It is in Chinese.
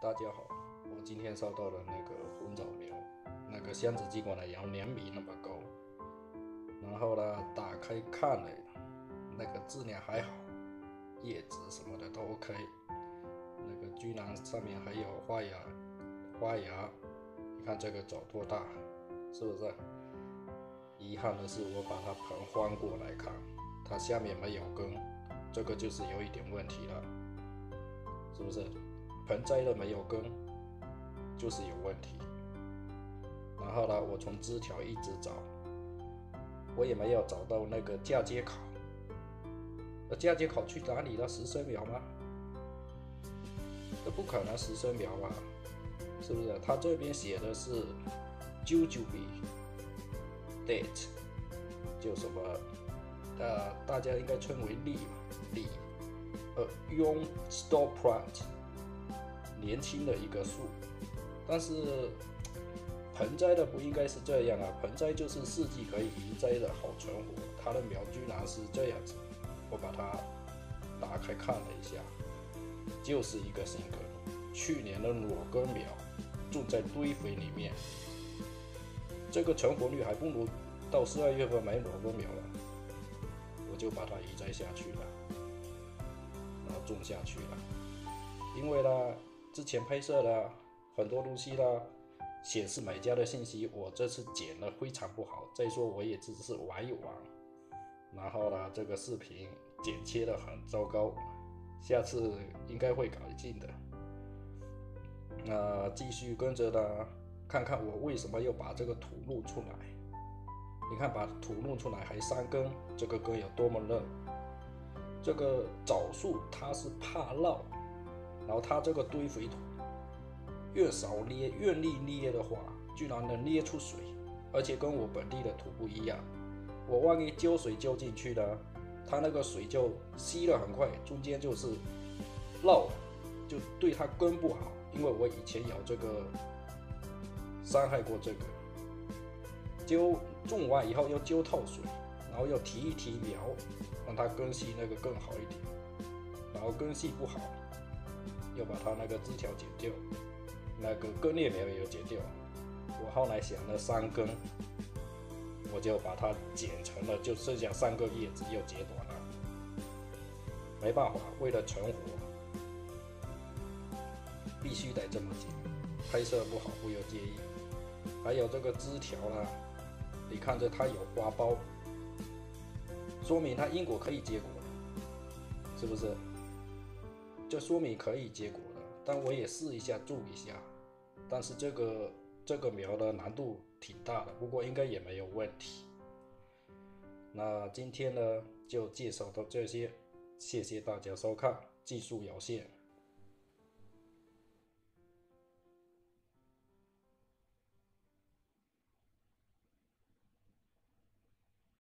大家好，我今天收到了那个红枣苗，那个箱子寄过来有2米那么高，然后呢打开看了，那个质量还好，叶子什么的都 OK， 那个居然上面还有花芽，你看这个枣多大，是不是？遗憾的是我把它盆翻过来看，它下面没有根，这个就是有一点问题了，是不是？盆栽的没有根，就是有问题。然后呢，我从枝条一直找，我也没有找到那个嫁接口。嫁接口去哪里了？实生苗吗？这不可能实生苗吧？是不是？它这边写的是 jujube date， 就什么大家应该称为李 young store plant。年轻的一个树，但是盆栽的不应该是这样啊！盆栽就是4季可以移栽的好存活，它的苗居然是这样子。我把它打开看了一下，就是一个新根，去年的裸根苗种在堆肥里面，这个存活率还不如到12月份买裸根苗了。我就把它移栽下去了，然后种下去了，因为呢。之前拍摄的很多东西呢，显示买家的信息，我这次剪了非常不好。再说我也只是玩一玩，然后呢，这个视频剪切的很糟糕，下次应该会改进的。继续跟着呢，看看我为什么又把这个土露出来。你看，把土露出来还3根，这个根有多么嫩。这个枣树它是怕涝。然后它这个堆肥土越少捏，越力捏的话，居然能捏出水，而且跟我本地的土不一样。我万一浇水浇进去呢，它那个水就吸得很快，中间就是涝，就对它根不好。因为我以前有这个伤害过这个，种完以后要浇透水，然后要提一提苗，让它根系那个更好一点。然后根系不好。又把它那个枝条剪掉，那个根叶苗也剪掉。我后来想了3根，我就把它剪成了，就剩下3个叶子，又截短了。没办法，为了存活，必须得这么剪。拍摄不好不要介意。还有这个枝条啦，你看着它有花苞，说明它因果可以结果了，是不是？这说明可以结果了，但我也试一下种一下，但是这个苗的难度挺大的，不过应该也没有问题。那今天呢就介绍到这些，谢谢大家收看，技术有限。